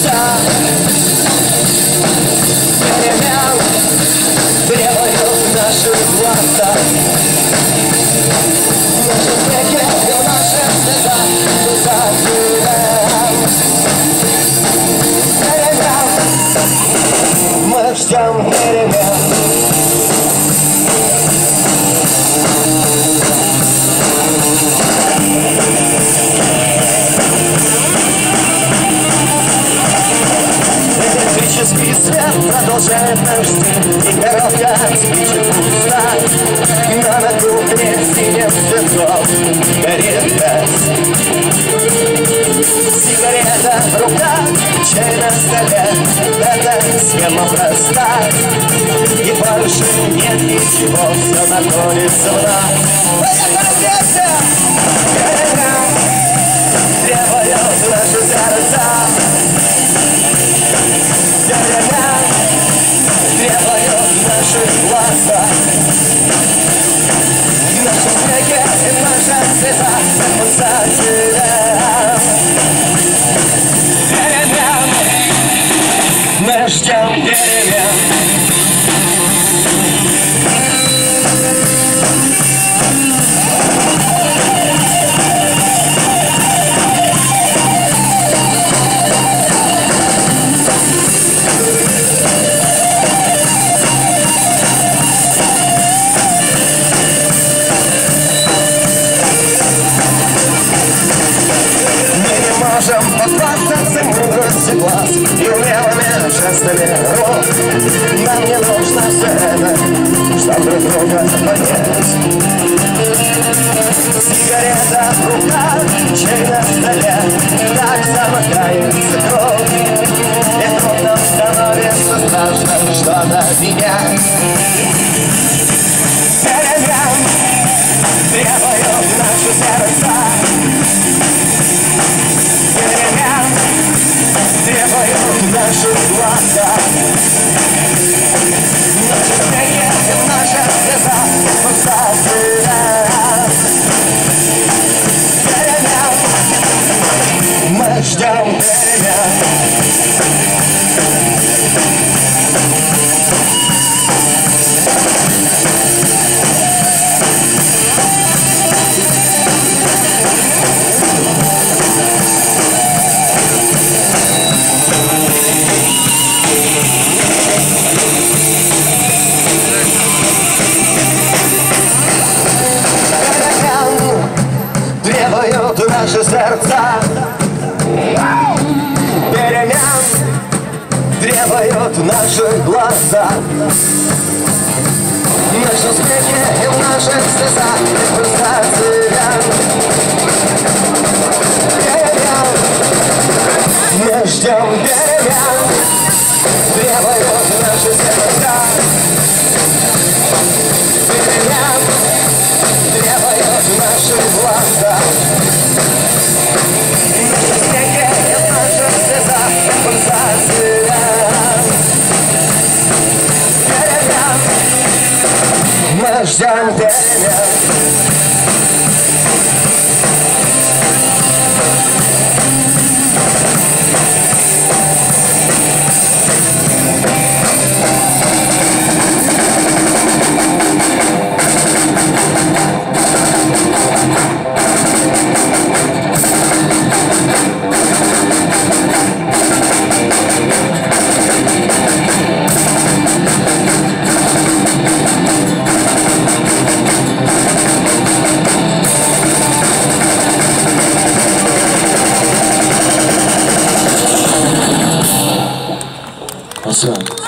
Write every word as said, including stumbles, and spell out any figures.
сердца перемен требуют наши глаза. Наши смехи и наши слеза перемен. Мы ждем перемен. Электрический свет продолжает наш день, и коробка спичек пуста. Но на кухне синим цветком горит газ. Сигарета в руках, чай на столе, эта схема проста. И больше нет ничего, все находится в нас. Поехали вместе! Требуют наши сердца. Перемен требуют наши глаза. Наши смехи и наши слеза пульсация. Перемен. Мы ждем перемен. Можем похвастаться мудростью глаз и умелыми жестами рук. Нам не нужно все это, чтобы друг друга понять. Сигарета в руках, чай на столе, так замыкается круг. И трудно становится страшно что-то менять. Перемен требуют наши сердца. Перемен требуют наши глаза. Наши смехи и наша слеза пульсация. Перемен. Мы ждем перемен. Требуют наши сердца. Перемен требуют наши глаза. Наши смехи и в наших слезах пульсация. Перемен. Мы ждем перемен. Требуют наши сердца. Перемен требуют наши глаза. Наши смехи и в наших слезах пульсация. Перемен. Мы ждем перемен. Спасибо.